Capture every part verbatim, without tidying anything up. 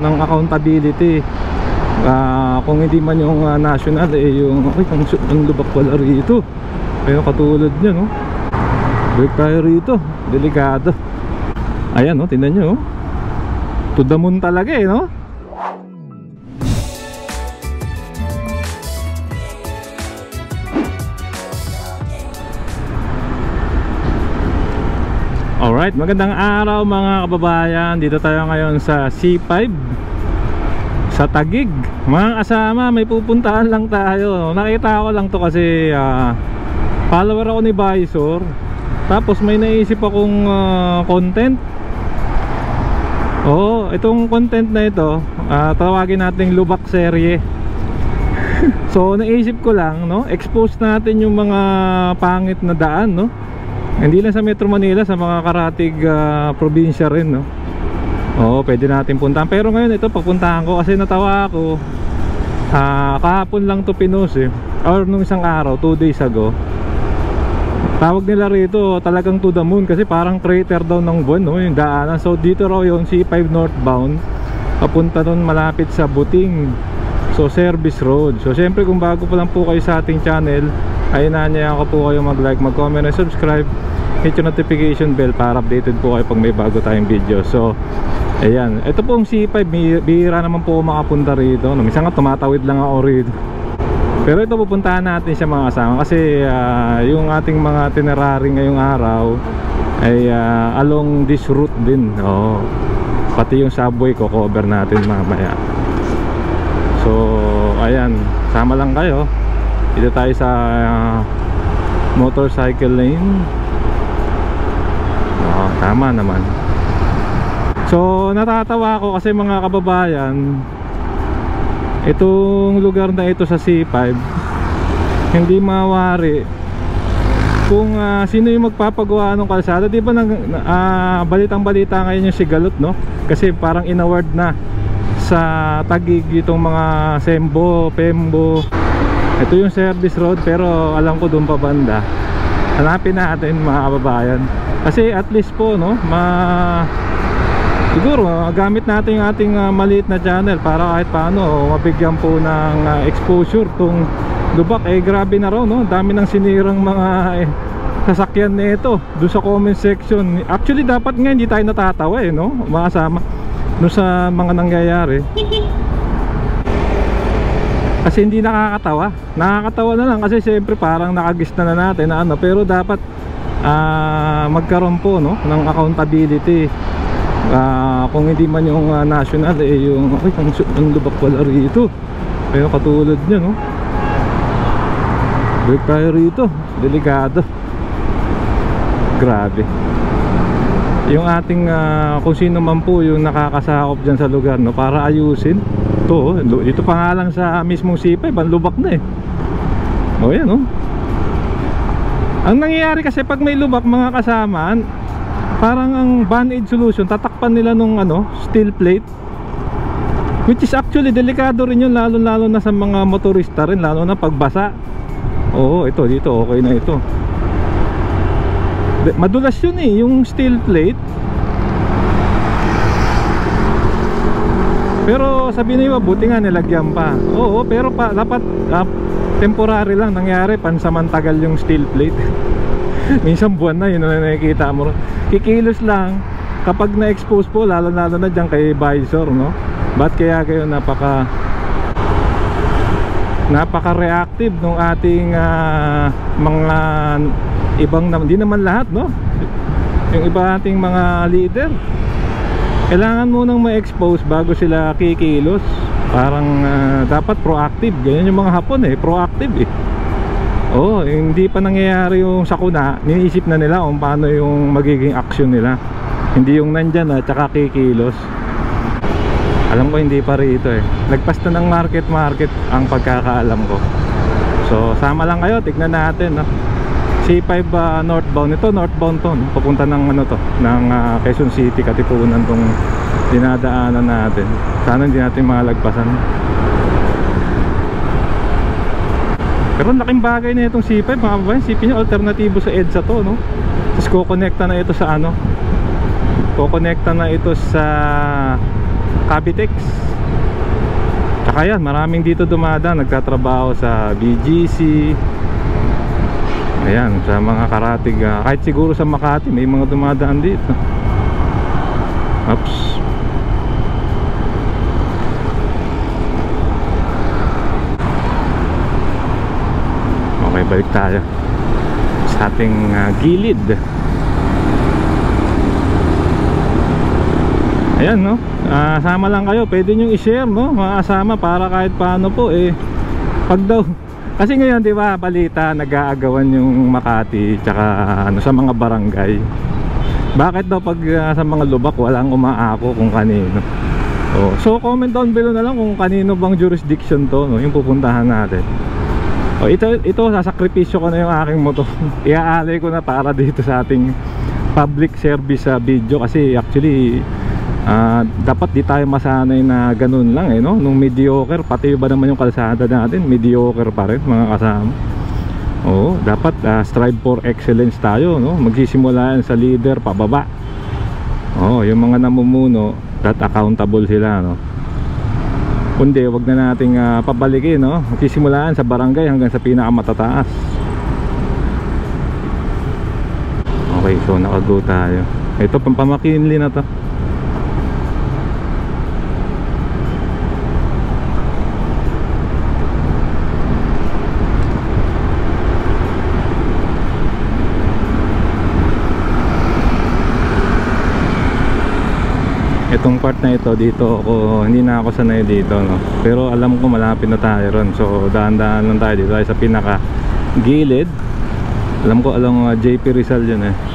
ng accountability. Uh, kung hindi man yung uh, national, eh yung ay, ang, ang lubak pala rito. Pero katulad nyo, no? Break tayo rito, delikado. Ayan, no? Tingnan nyo, oh. To the moon talaga, eh, no? Alright, magandang araw mga kababayan. Dito tayo ngayon sa C five sa Taguig. Mga kasama, may pupuntahan lang tayo. Nakita ko lang to kasi uh, follower ako ni Visor. Tapos may naisip akong uh, content. Oo, itong content na ito, uh, tawagin nating lubak serye. So naisip ko lang, no, expose natin yung mga pangit na daan, no. Hindi lang sa Metro Manila, sa mga karatig uh, probinsya rin, no. Oo, pwede natin puntahan. Pero ngayon ito papuntahan ko kasi natawa ako. uh, Kahapon lang to pinost eh, or nung isang araw, two days ago. Tawag nila rito talagang to the moon kasi parang crater daw ng buwan, no, yung daanan. So dito raw yung C five northbound, papunta nun malapit sa Buting. So service road. So syempre kung bago pa lang po kayo sa ating channel, ay inaanyayahan ko po kayo mag like, mag comment, and subscribe. Hit yung notification bell para updated po kayo pag may bago tayong video. So ayan, ito pong C five, bihira naman po makapunta rito, no? Minsan nga tumatawid lang ako rito. Pero ito pupuntahan natin siya mga kasama kasi uh, yung ating mga itinerary ngayong araw ay uh, along this route din. Oh, pati yung subway ko cover natin mamaya. So ayan, sama lang kayo. Dito tayo sa uh, motorcycle lane. Oh, tama naman. So natatawa ako kasi mga kababayan, itong lugar na ito sa C five, hindi mawari kung uh, sino yung magpapagawa ng kalsada. Di ba nang, uh, balitang balita ngayon yung Sigalot, no? Kasi parang inaward na sa Taguig itong mga Sembo, Pembo. Ito yung service road, pero alam ko doon pa banda. Hanapin natin mga kababayan. Kasi at least po, no, ma siguro uh, gamit natin yung ating uh, maliit na channel para kahit paano mabigyan po ng uh, exposure tong lubak. Eh grabe na raw, no, dami ng sinirang mga eh, sasakyan nito doon sa comment section. Actually dapat nga hindi tayo natatawa, eh, no, makasama no sa mga nangyayari. Kasi hindi nakakatawa. Nakakatawa na lang kasi siyempre parang nakagista na natin na ano. Pero dapat uh, magkaroon po, no, ng accountability. Uh, kung hindi man yung uh, national, eh yung ay, ang, ang lubak pala rito. Pero katulad nyo, no. Break tayo rito, delikado. Grabe. Yung ating uh, kung sino man po yung nakakasakop dyan sa lugar, no, para ayusin ito. Dito pa nga lang sa mismong C five, ang lubak na eh. O yan, no. Ang nangyayari kasi pag may lubak mga kasama, parang ang band-aid solution, tatakpan nila nung ano, steel plate, which is actually delikado rin yun, lalo lalo na sa mga motorista rin, lalo na pagbasa. Oo, ito dito okay na ito. Madulas yun eh, yung steel plate. Pero sabi nila, buti nga nilagyan pa. Oo, pero pa, dapat uh, temporary lang nangyari, pansamantagal yung steel plate. Minsan buwan na yun na nakikita mo. Kikilos lang kapag na-expose po, lalo lalo na dyan kay Visor, no? Ba't kaya kayo napaka napaka-reactive nung ating uh, mga ibang, hindi naman lahat, no? Yung iba ating mga leader, kailangan munang ma-expose bago sila kikilos. Parang uh, dapat proactive. Ganyan yung mga Hapon eh, proactive eh. Oh, hindi pa nangyayari yung sakuna, niisip na nila kung paano yung magiging action nila. Hindi yung nandyan at saka kikilos. Alam ko hindi pa rito eh. Nagpas na ng market market ang pagkakaalam ko. So sama lang kayo, tignan natin, no? C five uh, northbound, ito northbound to, no? Papunta ng ano to, ng uh, Quezon City, Katipunan tong dinadaanan natin. Sana hindi natin malagpasan. Pero laking bagay na itong C five mga kababayan. Isipin nyo, alternatibo sa EDSA to, no? Tapos kukonekta na ito sa ano, kukonekta na ito sa Cavitex. Tsaka yan, maraming dito dumadaan, nagtatrabaho sa B G C. Ayan, sa mga karatig, uh, kahit siguro sa Makati may mga dumadaan dito. Oops. Okay, balik tayo sa ating uh, gilid. Ayan, no, uh, sama lang kayo, pwede nyo i-share, no, mga kasama, para kahit paano po eh, pag daw, kasi ngayon di ba balita, nag-aagawan yung Makati tsaka ano, sa mga barangay. Bakit daw pag uh, sa mga lubak walang umaako kung kanino? Oh, so comment down below na lang kung kanino bang jurisdiction to, no, yung pupuntahan natin. Oh, ito, ito sasakripisyo ko na yung aking motor. Iaalay ko na para dito sa ating public service uh, video, kasi actually Uh, dapat di tayo masanay na ganun lang eh, no? Nung mediocre, pati ba naman yung kalsada natin mediocre pa rin, mga kasama. Oo, dapat uh, strive for excellence tayo, no? Magsisimula yan sa leader pababa. Oo, yung mga namumuno, that accountable sila, no? Kundi wag na nating uh, pabalikin, no? Magsisimula yan sa barangay hanggang sa pinakamatataas. Okay, so nakago tayo. Ito pampamakinli na to. Itong part na ito, dito ako, hindi na ako sanay dito, no? Pero alam ko malapit na tayo ron. So daan-daan lang tayo dito, tayo sa pinaka gilid. Alam ko along uh, J P Rizal yun eh.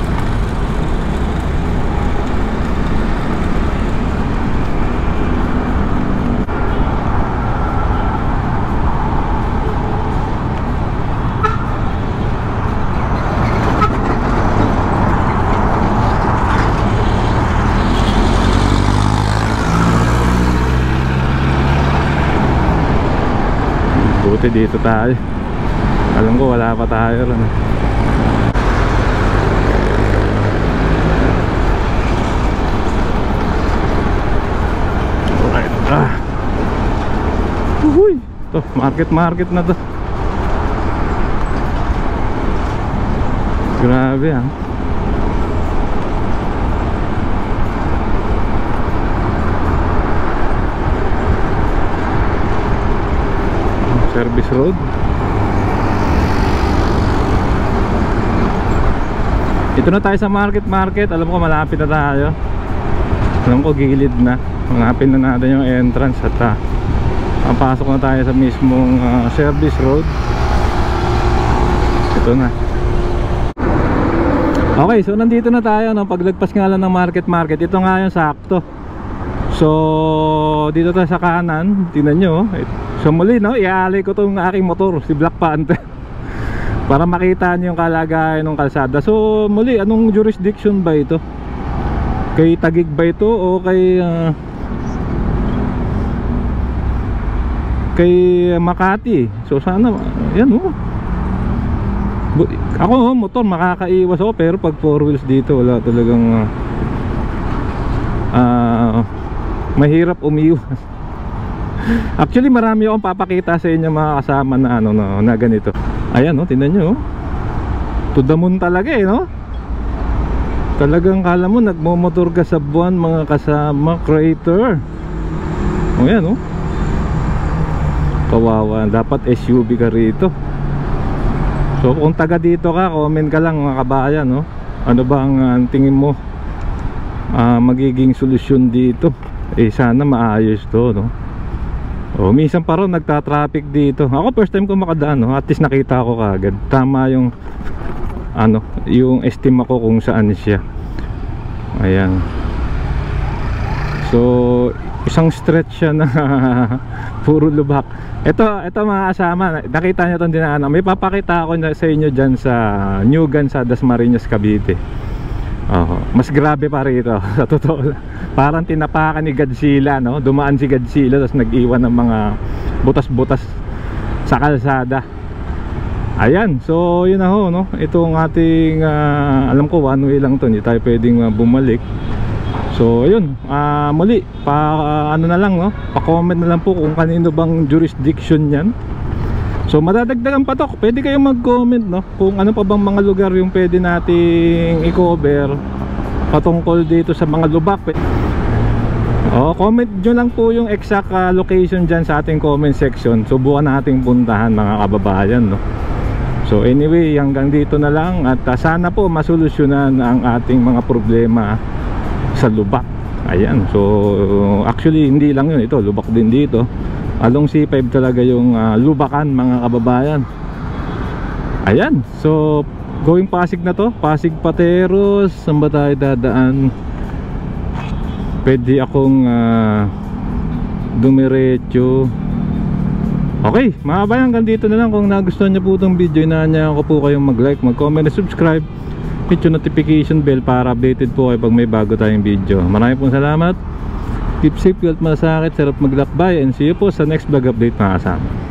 Buti dito tayo. Alam ko wala pa tayo ron. Alright. Ah. Uhuy. Ito, market market na to. Grabe ah. Service road. Ito na tayo sa market market. Alam ko malapit na tayo. Alam ko gilid na. Hanapin na natin yung entrance at uh, papasok na tayo sa mismong uh, service road. Ito na. Okay, so nandito na tayo, no? Paglagpas nga lang ng market market, ito nga yung sakto. So dito tayo sa kanan. Tingnan nyo. So muli, no, iaalay ko tong aking motor, si Black Panther, para makita nyo yung kalagayan ng kalsada. So muli, anong jurisdiction ba ito? Kay Taguig ba ito o kay uh, kay Makati? So sana, yan oh. Ako oh, motor makakaiwas ako, pero pag four wheels dito wala talagang uh, uh, mahirap umiwas. Actually marami akong papakita sa inyo mga kasama na ano na, na ganito. Ayan oh, tingnan nyo oh. To the moon talaga eh, no? Talagang kala mo nagmomotor ka sa buwan, mga kasama, creator. O yan oh. Kawawa, dapat S U V ka rito. So kung taga dito ka, comment ka lang mga kabayan, no? Ano ba ang uh, tingin mo uh, magiging solusyon dito? Eh sana maayos to, no? Oh, minsan pa rin nagta-traffic dito. Ako first time ko makadaan, no? At least nakita ko kaagad. Tama yung ano, yung estima ko kung saan siya. Ayan. So, isang stretch siya na puro lubak. Ito, ito mga kasama, nakita niyo 'tong dinaanan. May papakita ako sa inyo diyan sa New Gan sa Dasmariñas, Cavite. Oh, mas grabe pa rito sa totoo lang. Parang tinapakan ni Godzilla, no? Dumaan si Godzilla tapos nag-iwan ng mga butas-butas sa kalsada. Ayan, so yun na ho, no? Ito ang ating uh, alam ko one way lang to, hindi tayo pwedeng uh, bumalik. So ayun, uh, muli pa uh, ano na lang, no, pa-comment na lang po kung kanino bang jurisdiction yan. So madadagdagan pa to, pwede kayong mag-comment, no, kung ano pa bang mga lugar yung pwede nating i-cover patungkol dito sa mga lubak. Oh, comment nyo lang po yung exact uh, location dyan sa ating comment section. Subukan nating puntahan mga kababayan, no. So anyway, hanggang dito na lang. At uh, sana po masolusyonan ang ating mga problema sa lubak. Ayan, so actually hindi lang yun, ito lubak din dito. Along C five talaga yung uh, lubakan mga kababayan. Ayan, so going Pasig na to, Pasig Pateros. Saan ba tayo dadaan? Pwede akong uh, dumiretso. Okay, mga kababayan, hanggang dito na lang. Kung nagustuhan nyo po itong video, inaanyahan ko po kayong mag-like, mag-comment, at subscribe. Hit yung notification bell para updated po kayo pag may bago tayong video. Maraming pong salamat. Keep safe, health, malasakit, sarap maglakbay, and see you po sa next vlog update mga kasama.